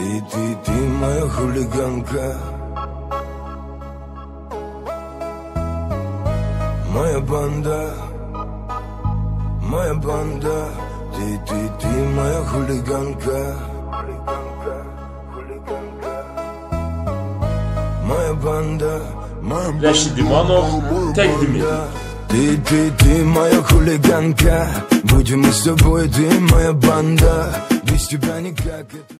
Ты моя хулиганка, моя банда, моя банда. Ты моя хулиганка, моя банда, моя банда. Rəşid İmanov təqdim edir. Ты моя хулиганка, будем мы с тобой, ты моя банда. Без тебя никак.